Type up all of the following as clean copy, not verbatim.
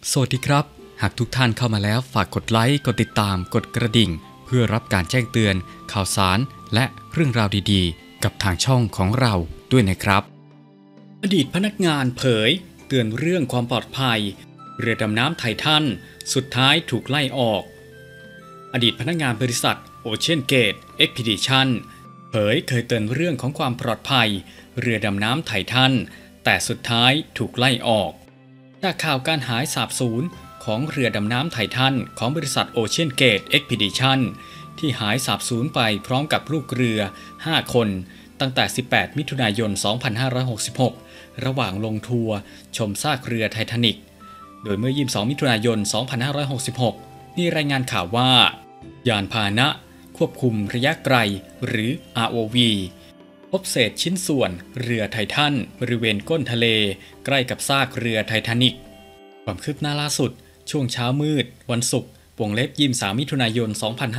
สวัสดีครับหากทุกท่านเข้ามาแล้วฝากกดไลค์กดติดตามกดกระดิ่งเพื่อรับการแจ้งเตือนข่าวสารและเรื่องราวดีๆกับทางช่องของเราด้วยนะครับอดีตพนักงานเผยเตือนเรื่องความปลอดภัยเรือดำน้ำไททันสุดท้ายถูกไล่ออกอดีตพนักงานบริษัท Ocean Gate Expedition เผยเคยเตือนเรื่องของความปลอดภัยเรือดำน้ำไททันแต่สุดท้ายถูกไล่ออกจากข่าวการหายสาบสูญของเรือดำน้ำไททันของบริษัท Ocean Gate Expedition ที่หายสาบสูญไปพร้อมกับลูกเรือ 5 คนตั้งแต่ 18 มิถุนายน 2566 ระหว่างลงทัวร์ชมซากเรือไททานิกโดยเมื่อ 22 มิถุนายน 2566 มีรายงานข่าวว่ายานพาหนะควบคุมระยะไกลหรือ ROV พบเศษชิ้นส่วนเรือไททันบริเวณก้นทะเลใกล้กับซากเรือไททานิกความคืบหน้าล่าสุดช่วงเช้ามืดวันศุกร์23 มิถุนายน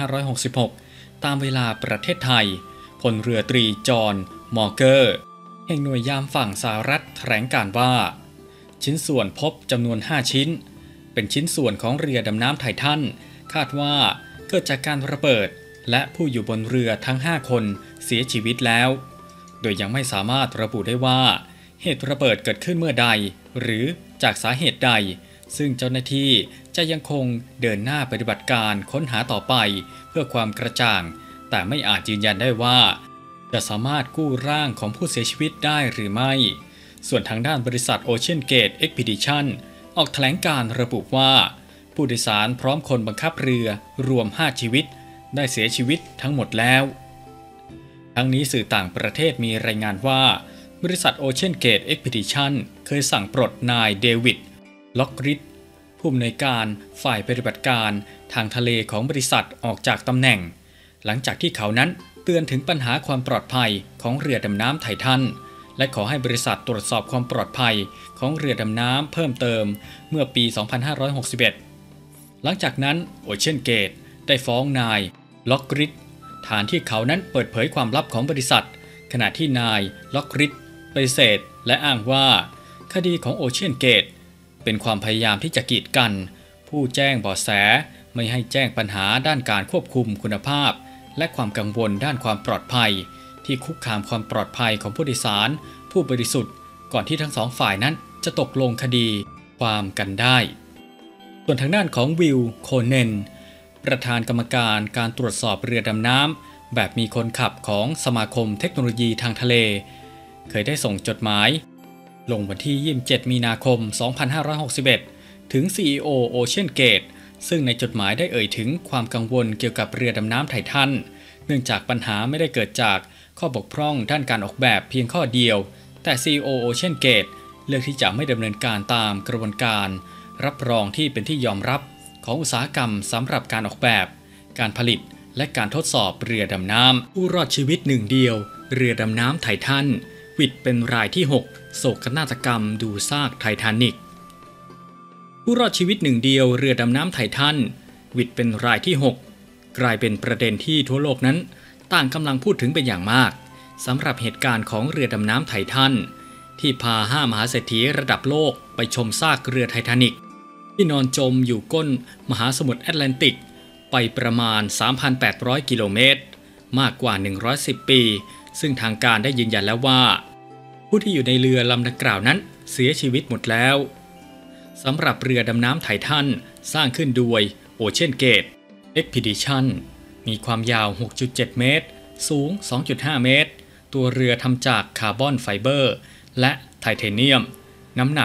2566 ตามเวลาประเทศไทยพลเรือตรีจอห์นมอร์เกอร์แห่งหน่วยยามฝั่งสหรัฐแถลงการว่าชิ้นส่วนพบจำนวน 5 ชิ้นเป็นชิ้นส่วนของเรือดำน้ำไททันคาดว่าเกิดจากการระเบิดและผู้อยู่บนเรือทั้ง 5 คนเสียชีวิตแล้วโดยยังไม่สามารถระบุได้ว่าเหตุระเบิดเกิดขึ้นเมื่อใดหรือจากสาเหตุใดซึ่งเจ้าหน้าที่จะยังคงเดินหน้าปฏิบัติการค้นหาต่อไปเพื่อความกระจ่างแต่ไม่อาจยืนยันได้ว่าจะสามารถกู้ร่างของผู้เสียชีวิตได้หรือไม่ส่วนทางด้านบริษัท Ocean Gate Expedition ออกแถลงการระบุว่าผู้โดยสารพร้อมคนบังคับเรือรวม 5 ชีวิตได้เสียชีวิตทั้งหมดแล้วทั้งนี้สื่อต่างประเทศมีรายงานว่าบริษัท Ocean Gate Expedition เคยสั่งปลดนายเดวิดล็อกริดผู้อำนวยการฝ่ายปฏิบัติการทางทะเลของบริษัทออกจากตำแหน่งหลังจากที่เขานั้นเตือนถึงปัญหาความปลอดภัยของเรือดำน้ำไททันและขอให้บริษัทตรวจสอบความปลอดภัยของเรือดำน้ำเพิ่มเติมเมื่อปี 2561 หลังจากนั้น Ocean Gate ได้ฟ้องนายล็อกริดฐานที่เขานั้นเปิดเผยความลับของบริษัทขณะที่นายล็อกริดปฏิเสธและอ้างว่าคดีของ Ocean Gate เป็นความพยายามที่จะกีดกันผู้แจ้งเบาะแสไม่ให้แจ้งปัญหาด้านการควบคุมคุณภาพและความกังวลด้านความปลอดภัยที่คุกคามความปลอดภัยของผู้โดยสารผู้บริสุทธิ์ก่อนที่ทั้งสองฝ่ายนั้นจะตกลงคดีความกันได้ส่วนทางด้านของวิลโคเนนประธานกรรมการการตรวจสอบเรือดำน้ำแบบมีคนขับของสมาคมเทคโนโลยีทางทะเลเคยได้ส่งจดหมายลงวันที่ 27 มีนาคม 2561 ถึง CEO Ocean Gate ซึ่งในจดหมายได้เอ่ยถึงความกังวลเกี่ยวกับเรือดำน้ำไททันเนื่องจากปัญหาไม่ได้เกิดจากข้อบกพร่องด้านการออกแบบเพียงข้อเดียวแต่ CEO Ocean Gate เลือกที่จะไม่ดำเนินการตามกระบวนการรับรองที่เป็นที่ยอมรับของอุตสาหกรรมสำหรับการออกแบบการผลิตและการทดสอบเรือดำน้ำผู้รอดชีวิตหนึ่งเดียวเรือดำน้ำไททันวิดเป็นรายที่ 6 โศกนาฏกรรมดูซากไททานิกผู้รอดชีวิตหนึ่งเดียวเรือดำน้ำไททันวิดเป็นรายที่ 6 กลายเป็นประเด็นที่ทั่วโลกนั้นต่างกำลังพูดถึงเป็นอย่างมากสำหรับเหตุการณ์ของเรือดำน้ำไททันที่พา5มหาเศรษฐีระดับโลกไปชมซากเรือไททานิกที่นอนจมอยู่ก้นมหาสมุทรแอตแลนติกไปประมาณ 3,800 กิโลเมตรมากกว่า110 ปีซึ่งทางการได้ยืนยันแล้วว่าผู้ที่อยู่ในเรือลำดังกล่าวนั้นเสียชีวิตหมดแล้วสำหรับเรือดำน้ำไททันสร้างขึ้นโดย Ocean Gate Expedition มีความยาว 6.7 เมตรสูง 2.5 เมตรตัวเรือทำจากคาร์บอนไฟเบอร์และไทเทเนียมน้ำหนัก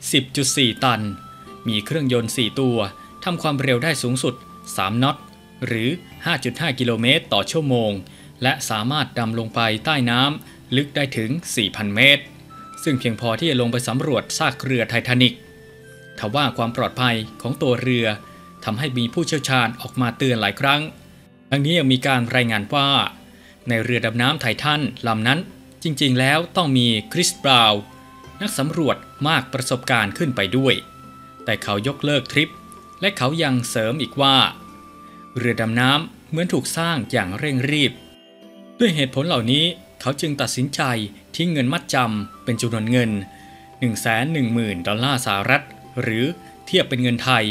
10.4 ตันมีเครื่องยนต์ 4 ตัวทำความเร็วได้สูงสุด 3 น็อตหรือ 5.5 กิโลเมตรต่อชั่วโมงและสามารถดำลงไปใต้น้ำลึกได้ถึง 4,000 เมตรซึ่งเพียงพอที่จะลงไปสำรวจซากเรือไททานิกทว่าความปลอดภัยของตัวเรือทำให้มีผู้เชี่ยวชาญออกมาเตือนหลายครั้งทั้งนี้ยังมีการรายงานว่าในเรือดำน้ำไททันลำนั้นจริงๆแล้วต้องมีคริสบราวน์นักสำรวจมากประสบการณ์ขึ้นไปด้วยแต่เขายกเลิกทริปและเขายังเสริมอีกว่าเรือดำน้ำเหมือนถูกสร้างอย่างเร่งรีบด้วยเหตุผลเหล่านี้เขาจึงตัดสินใจทิ้งเงินมัดจำเป็นจำนวนเงิน 110,000 ดอลลาร์สหรัฐหรือเทียบเป็นเงินไทย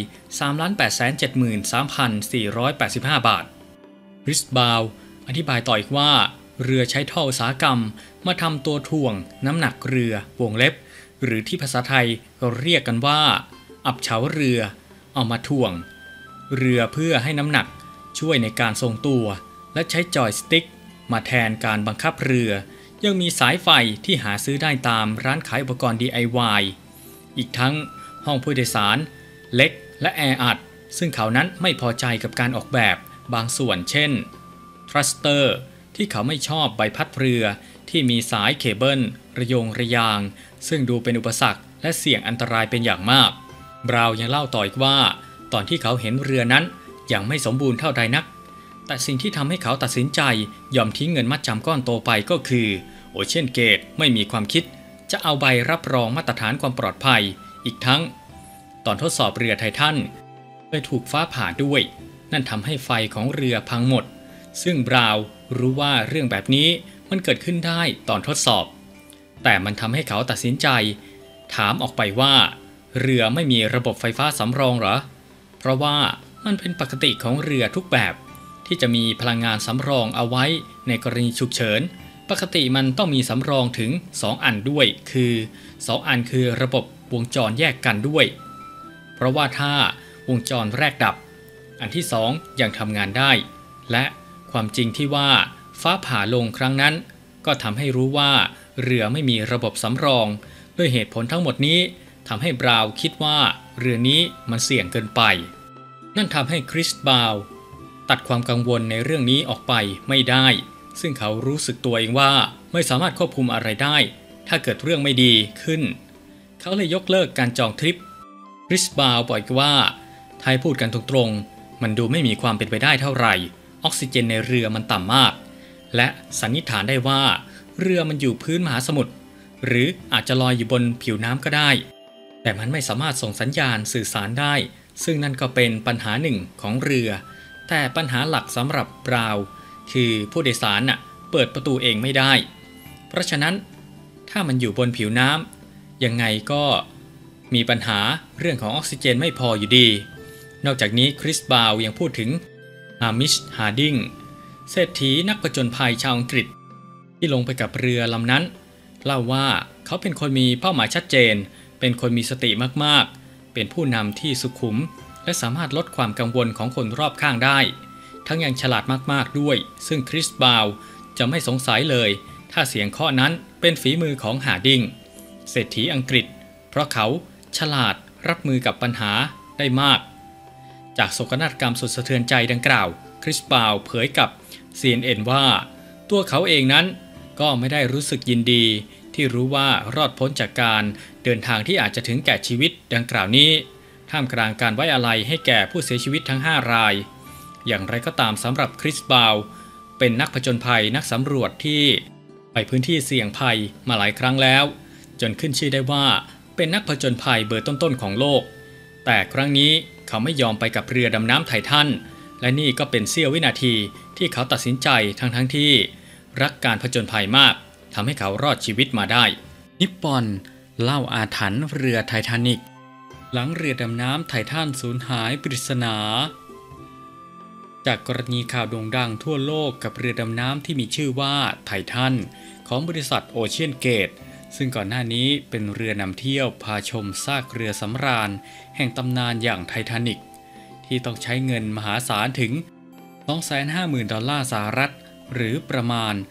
3,873,485 บาทคริสบาวอธิบายต่ออีกว่าเรือใช้ท่ออุตสาหกรรมมาทำตัวถ่วงน้ำหนักเรือวงเล็บหรือที่ภาษาไทยเราเรียกกันว่าอับเฉาเรือเอามาถ่วงเรือเพื่อให้น้ำหนักช่วยในการทรงตัวและใช้จอยสติ๊กมาแทนการบังคับเรือยังมีสายไฟที่หาซื้อได้ตามร้านขายอุปกรณ์ DIY อีกทั้งห้องผู้โดยสารเล็กและแออัดซึ่งเขานั้นไม่พอใจกับการออกแบบบางส่วนเช่นทรัสเตอร์ที่เขาไม่ชอบใบพัดเรือที่มีสายเคเบิลระยงระยางซึ่งดูเป็นอุปสรรคและเสี่ยงอันตรายเป็นอย่างมากบราวน์ยังเล่าต่ออีกว่าตอนที่เขาเห็นเรือนั้นยังไม่สมบูรณ์เท่าใดนักแต่สิ่งที่ทำให้เขาตัดสินใจยอมทิ้งเงินมัดจำก้อนโตไปก็คือโอเชียนเกตไม่มีความคิดจะเอาใบรับรองมาตรฐานความปลอดภัยอีกทั้งตอนทดสอบเรือไททันเคยถูกฟ้าผ่าด้วยนั่นทำให้ไฟของเรือพังหมดซึ่งบราวน์รู้ว่าเรื่องแบบนี้มันเกิดขึ้นได้ตอนทดสอบแต่มันทำให้เขาตัดสินใจถามออกไปว่าเรือไม่มีระบบไฟฟ้าสำรองเหรอเพราะว่ามันเป็นปกติของเรือทุกแบบที่จะมีพลังงานสำรองเอาไว้ในกรณีฉุกเฉินปกติมันต้องมีสำรองถึง2 อันด้วยคือ2 อันคือระบบวงจรแยกกันด้วยเพราะว่าถ้าวงจรแรกดับอันที่2ยังทำงานได้และความจริงที่ว่าฟ้าผ่าลงครั้งนั้นก็ทำให้รู้ว่าเรือไม่มีระบบสำรองด้วยเหตุผลทั้งหมดนี้ทำให้บราวน์คิดว่าเรือนี้มันเสี่ยงเกินไปนั่นทำให้คริสบาวน์ตัดความกังวลในเรื่องนี้ออกไปไม่ได้ซึ่งเขารู้สึกตัวเองว่าไม่สามารถควบคุมอะไรได้ถ้าเกิดเรื่องไม่ดีขึ้นเขาเลยยกเลิกการจองทริปคริสบาวน์บอกว่าถ้าให้พูดกันตรงๆมันดูไม่มีความเป็นไปได้เท่าไหร่ออกซิเจนในเรือมันต่ำมากและสันนิษฐานได้ว่าเรือมันอยู่พื้นมหาสมุทรหรืออาจจะลอยอยู่บนผิวน้ำก็ได้แต่มันไม่สามารถส่งสัญญาณสื่อสารได้ซึ่งนั่นก็เป็นปัญหาหนึ่งของเรือแต่ปัญหาหลักสำหรับบราวน์คือผู้โดยสารเปิดประตูเองไม่ได้เพราะฉะนั้นถ้ามันอยู่บนผิวน้ำยังไงก็มีปัญหาเรื่องของออกซิเจนไม่พออยู่ดีนอกจากนี้คริสบาวน์ยังพูดถึงฮามิช ฮาร์ดิงเศรษฐีนักผจญภัยชาวอังกฤษที่ลงไปกับเรือลำนั้นเล่าว่าเขาเป็นคนมีเป้าหมายชัดเจนเป็นคนมีสติมากๆเป็นผู้นำที่สุขุมและสามารถลดความกังวลของคนรอบข้างได้ทั้งยังฉลาดมากๆด้วยซึ่งคริสบาวน์จะไม่สงสัยเลยถ้าเสียงเคาะนั้นเป็นฝีมือของฮาร์ดิงเศรษฐีอังกฤษเพราะเขาฉลาดรับมือกับปัญหาได้มากจากโศกนาฏกรรมสุดสะเทือนใจดังกล่าวคริสบาวน์เผยกับ CNN ว่าตัวเขาเองนั้นก็ไม่ได้รู้สึกยินดีที่รู้ว่ารอดพ้นจากการเดินทางที่อาจจะถึงแก่ชีวิตดังกล่าวนี้ท่ามกลางการไว้อาลัยให้แก่ผู้เสียชีวิตทั้ง5 รายอย่างไรก็ตามสำหรับคริสบาวน์เป็นนักผจญภัยนักสำรวจที่ไปพื้นที่เสี่ยงภัยมาหลายครั้งแล้วจนขึ้นชื่อได้ว่าเป็นนักผจญภัยเบอร์ต้นๆของโลกแต่ครั้งนี้เขาไม่ยอมไปกับเรือดำน้ำไททันและนี่ก็เป็นเสี้ยววินาทีที่เขาตัดสินใจทั้งที่รักการผจญภัยมากทำให้เขารอดชีวิตมาได้นิปปอนเล่าอาถรรพ์เรือไททานิกหลังเรือดำน้ำไททันสูญหายปริศนาจากกรณีข่าวโด่งดังทั่วโลกกับเรือดำน้ำที่มีชื่อว่าไททันของบริษัทโอเชียนเกตซึ่งก่อนหน้านี้เป็นเรือนำเที่ยวพาชมซากเรือสำราญแห่งตำนานอย่างไททานิกที่ต้องใช้เงินมหาศาลถึง 250,000 ดอลลาร์สหรัฐหรือประมาณ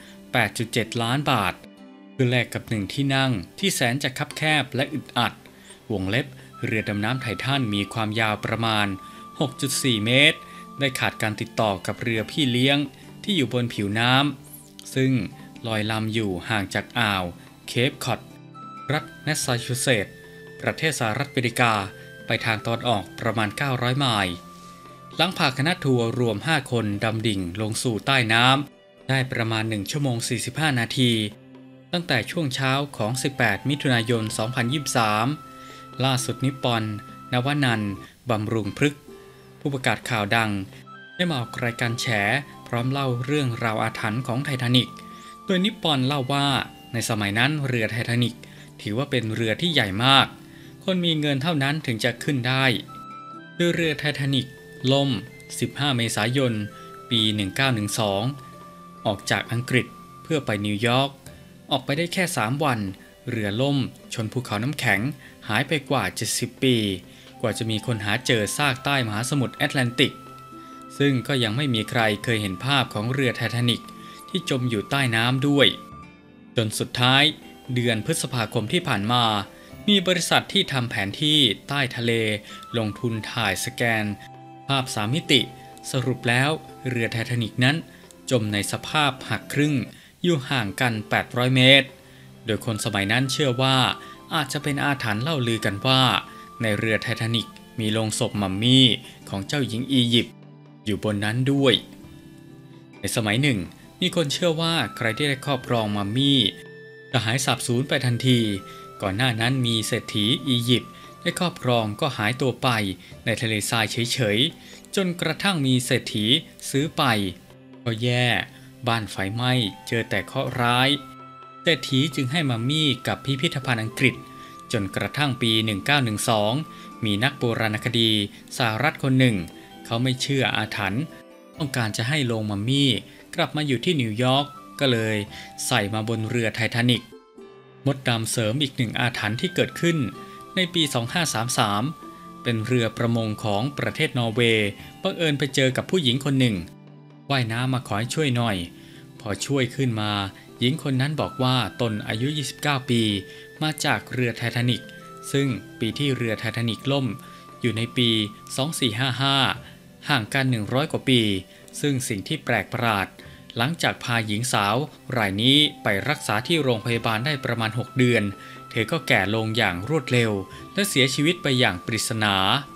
8.7 ล้านบาทเพื่อแลกกับ1 ที่นั่งที่แสนจะคับแคบและอึดอัดวงเล็บเรือดำน้ำไททันมีความยาวประมาณ 6.4 เมตรได้ขาดการติดต่อกับเรือพี่เลี้ยงที่อยู่บนผิวน้ำซึ่งลอยลำอยู่ห่างจากอ่าวเคปคอดรัฐแมสซาชูเซตส์ประเทศสหรัฐอเมริกาไปทางตอนออกประมาณ900 ไมล์หลังพาคณะทัวร์รวม5 คนดำดิ่งลงสู่ใต้น้ำได้ประมาณ1 ชั่วโมง 45 นาทีตั้งแต่ช่วงเช้าของ 18 มิถุนายน 2023 ล่าสุดนิปปอนนวนันท์ บำรุงพฤกษ์ผู้ประกาศข่าวดังได้มาออกรายการแฉพร้อมเล่าเรื่องราวอาถรรพ์ของไททานิกโดยนิปปอนเล่าว่าในสมัยนั้นเรือไททานิกถือว่าเป็นเรือที่ใหญ่มากคนมีเงินเท่านั้นถึงจะขึ้นได้เรือไททานิกล่ม 15 เมษายน ปี 1912 ออกจากอังกฤษเพื่อไปนิวยอร์กออกไปได้แค่ 3 วันเรือล่มชนภูเขาน้ำแข็งหายไปกว่า 70 ปีกว่าจะมีคนหาเจอซากใต้มหาสมุทรแอตแลนติกซึ่งก็ยังไม่มีใครเคยเห็นภาพของเรือไททานิกที่จมอยู่ใต้น้ำด้วยจนสุดท้ายเดือนพฤษภาคมที่ผ่านมามีบริษัทที่ทำแผนที่ใต้ทะเลลงทุนถ่ายสแกนภาพ3 มิติสรุปแล้วเรือไททานิกนั้นจมในสภาพหักครึ่งอยู่ห่างกัน 800 เมตรโดยคนสมัยนั้นเชื่อว่าอาจจะเป็นอาถรรพ์เล่าลือกันว่าในเรือไททานิกมีโลงศพมัมมี่ของเจ้าหญิงอียิปต์อยู่บนนั้นด้วยในสมัยหนึ่งมีคนเชื่อว่าใครที่ได้ครอบครองมัมมี่จะหายสาบสูญไปทันทีก่อนหน้านั้นมีเศรษฐีอียิปต์ได้ครอบครองก็หายตัวไปในทะเลทรายเฉยๆจนกระทั่งมีเศรษฐีซื้อไปก็แย่บ้านไฟไหม้เจอแต่เคราะห์ร้ายเศรษฐีจึงให้มัมมี่กับพิพิธภัณฑ์อังกฤษจนกระทั่งปี 1912 มีนักโบราณคดีสหรัฐคนหนึ่งเขาไม่เชื่ออาถรรพ์ต้องการจะให้โลงมัมมี่กลับมาอยู่ที่นิวยอร์กก็เลยใส่มาบนเรือไททานิกมดดำเสริมอีกหนึ่งอาถรรพ์ที่เกิดขึ้นในปี 2533 เป็นเรือประมงของประเทศนอร์เวย์บังเอิญไปเจอกับผู้หญิงคนหนึ่งว่ายน้ำมาขอให้ช่วยหน่อยพอช่วยขึ้นมาหญิงคนนั้นบอกว่าตนอายุ 29 ปีมาจากเรือไททานิกซึ่งปีที่เรือไททานิกล่มอยู่ในปี 2455 ห่างกัน 100 กว่าปีซึ่งสิ่งที่แปลกประหลาดหลังจากพาหญิงสาวรายนี้ไปรักษาที่โรงพยาบาลได้ประมาณ 6 เดือนเธอก็แก่ลงอย่างรวดเร็วและเสียชีวิตไปอย่างปริศนา